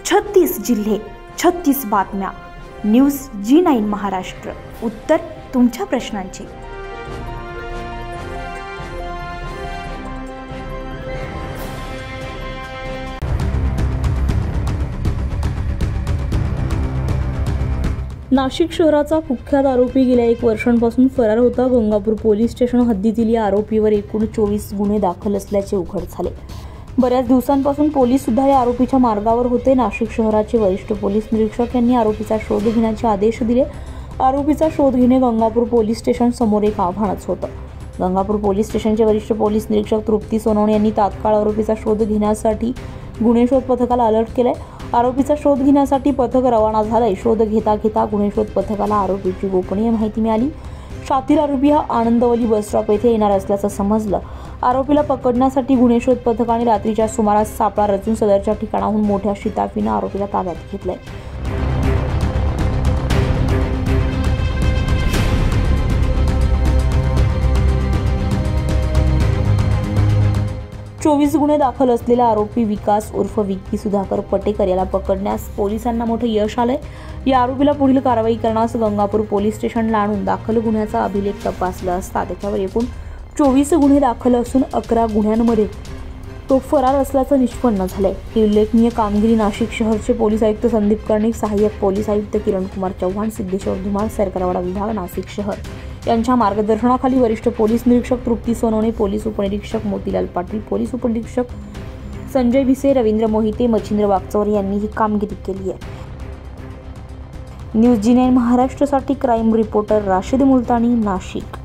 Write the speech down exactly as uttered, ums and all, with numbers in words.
छत्तीस जिल्हे, छत्तीस बातम्या. News G nine Maharashtra. उत्तर तुमच्या प्रश्नांचे. नाशिक शहराचा कुख्यात आरोपी गेल्या एक वर्षांपासून फरार होता. गंगापूर पोलीस स्टेशन हद्दीतील या आरोपीवर एकूण चोवीस गुन्हे दाखल असल्याचे उघड झाले. बऱ्याच दिवसांपासून पोलीस सुद्धा या आरोपीच्या मार्गावर होते. नाशिक शहराचे वरिष्ठ पोलीस निरीक्षक यांनी आरोपीचा शोध घेण्याचे आदेश दिले. आरोपीचा शोध घेणे गंगापूर पोलीस स्टेशन समोर एक आव्हानच होतं. गंगापूर पोलीस स्टेशनचे वरिष्ठ पोलीस निरीक्षक तृप्ती सोनवणे यांनी तात्काळ आरोपीचा शोध घेण्यासाठी गुन्हे शोध पथकाला अलर्ट केले. आरोपीचा शोध घेण्यासाठी पथक रवाना झाले. शोध घेता घेता गुन्हे शोध पथकाला आरोपीची गोपनीय माहिती मिळाली. शातील आरोपी हा आनंदवली बसस्टॉप येथे येणार असल्याचं समजलं. आरोपीला पकडण्यासाठी गुन्हे शोध पथकाने रात्रीच्या सुमारास सापळा रचून सदरच्या ठिकाणाहून मोठ्या शिताफीनं आरोपीला ताब्यात घेतलंय. चोवीस गुन्हे दाखल असलेला आरोपी विकास उर्फ विक्की सुधाकर पटेकर याला पकडण्यास पोलिसांना मोठं यश आलंय. या आरोपीला पुढील कारवाई करण्यास गंगापूर पोलीस स्टेशनला आणून दाखल गुन्ह्याचा अभिलेख तपासला असता त्याच्यावर एकूण चोवीस गुन्हे दाखल असून अकरा गुन्ह्यांमध्ये तो फरार असल्याचं निष्पन्न झालंय. ही उल्लेखनीय कामगिरी नाशिक शहरचे पोलीस आयुक्त संदीप कर्णिक, सहाय्यक पोलीस आयुक्त किरण कुमार चव्हाण, सिद्धेश्वर धुमाळ, सरकारवाडा विभाग, नाशिक शहर यांच्या मार्गदर्शनाखाली वरिष्ठ पोलीस निरीक्षक तृप्ती सोनवणे, पोलीस उपनिरीक्षक मोतीलाल पाटील, पोलीस उपनिरीक्षक संजय भिसे, रवींद्र मोहिते, मच्छिंद्र वागचौर यांनी ही कामगिरी केली आहे. न्यूज जी नाईन महाराष्ट्रासाठी क्राईम रिपोर्टर राशिद मुलतानी, नाशिक.